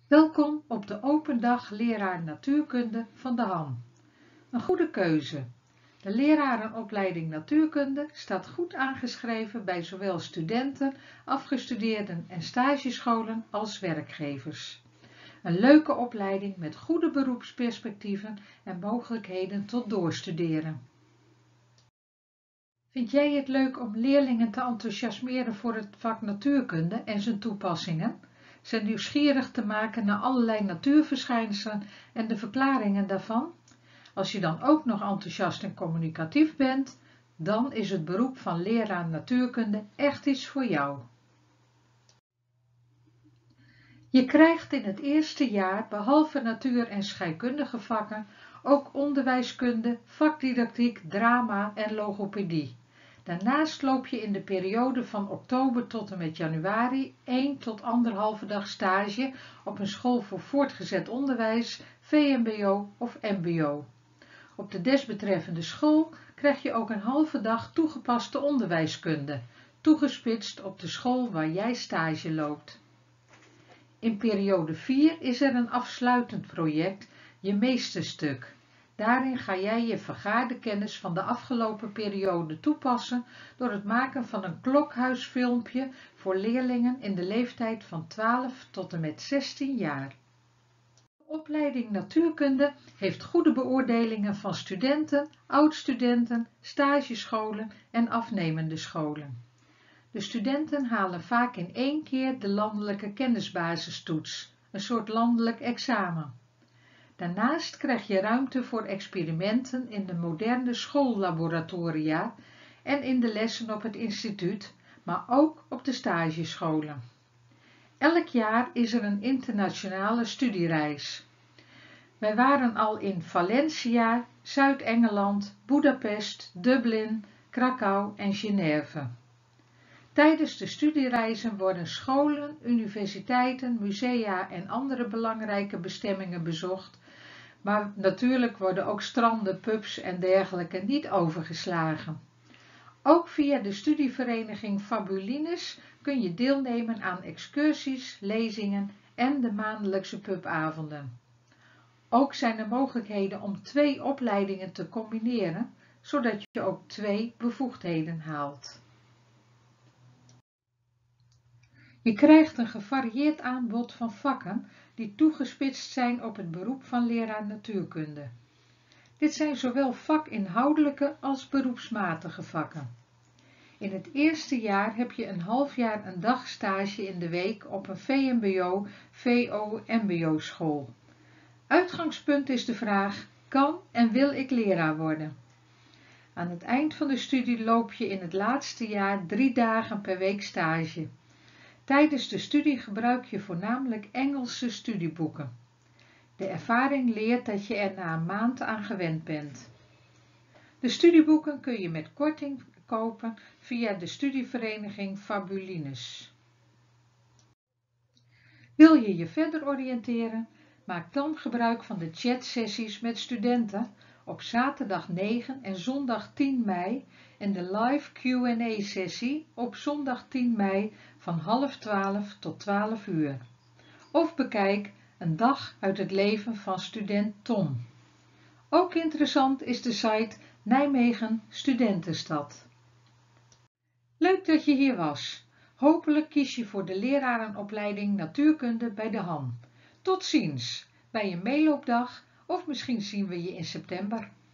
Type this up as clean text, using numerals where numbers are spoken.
Welkom op de open dag leraar natuurkunde van de HAN. Een goede keuze. De lerarenopleiding natuurkunde staat goed aangeschreven bij zowel studenten, afgestudeerden en stagescholen als werkgevers. Een leuke opleiding met goede beroepsperspectieven en mogelijkheden tot doorstuderen. Vind jij het leuk om leerlingen te enthousiasmeren voor het vak natuurkunde en zijn toepassingen? Ze nieuwsgierig te maken naar allerlei natuurverschijnselen en de verklaringen daarvan? Als je dan ook nog enthousiast en communicatief bent, dan is het beroep van leraar natuurkunde echt iets voor jou. Je krijgt in het eerste jaar, behalve natuur- en scheikundige vakken, ook onderwijskunde, vakdidactiek, drama en logopedie. Daarnaast loop je in de periode van oktober tot en met januari 1 tot 1,5 dag stage op een school voor voortgezet onderwijs, VMBO of MBO. Op de desbetreffende school krijg je ook een halve dag toegepaste onderwijskunde, toegespitst op de school waar jij stage loopt. In periode 4 is er een afsluitend project, je meesterstuk. Daarin ga jij je vergaarde kennis van de afgelopen periode toepassen door het maken van een klokhuisfilmpje voor leerlingen in de leeftijd van 12 tot en met 16 jaar. De opleiding natuurkunde heeft goede beoordelingen van studenten, oud-studenten, stagescholen en afnemende scholen. De studenten halen vaak in 1 keer de landelijke kennisbasistoets, een soort landelijk examen. Daarnaast krijg je ruimte voor experimenten in de moderne schoollaboratoria en in de lessen op het instituut, maar ook op de stagescholen. Elk jaar is er een internationale studiereis. Wij waren al in Valencia, Zuid-Engeland, Budapest, Dublin, Krakau en Genève. Tijdens de studiereizen worden scholen, universiteiten, musea en andere belangrijke bestemmingen bezocht, maar natuurlijk worden ook stranden, pubs en dergelijke niet overgeslagen. Ook via de studievereniging Fabulines kun je deelnemen aan excursies, lezingen en de maandelijkse pubavonden. Ook zijn er mogelijkheden om 2 opleidingen te combineren, zodat je ook 2 bevoegdheden haalt. Je krijgt een gevarieerd aanbod van vakken die toegespitst zijn op het beroep van leraar natuurkunde. Dit zijn zowel vakinhoudelijke als beroepsmatige vakken. In het eerste jaar heb je een half jaar een dagstage in de week op een VMBO, VO, MBO school. Uitgangspunt is de vraag: kan en wil ik leraar worden? Aan het eind van de studie loop je in het laatste jaar 3 dagen per week stage. Tijdens de studie gebruik je voornamelijk Engelse studieboeken. De ervaring leert dat je er na een maand aan gewend bent. De studieboeken kun je met korting kopen via de studievereniging Fabulines. Wil je je verder oriënteren? Maak dan gebruik van de chatsessies met studenten op zaterdag 9 en zondag 10 mei en de live Q&A-sessie op zondag 10 mei van 11:30 tot 12 uur. Of bekijk een dag uit het leven van student Tom. Ook interessant is de site Nijmegen Studentenstad. Leuk dat je hier was. Hopelijk kies je voor de lerarenopleiding natuurkunde bij de HAN. Tot ziens bij een meeloopdag of misschien zien we je in september.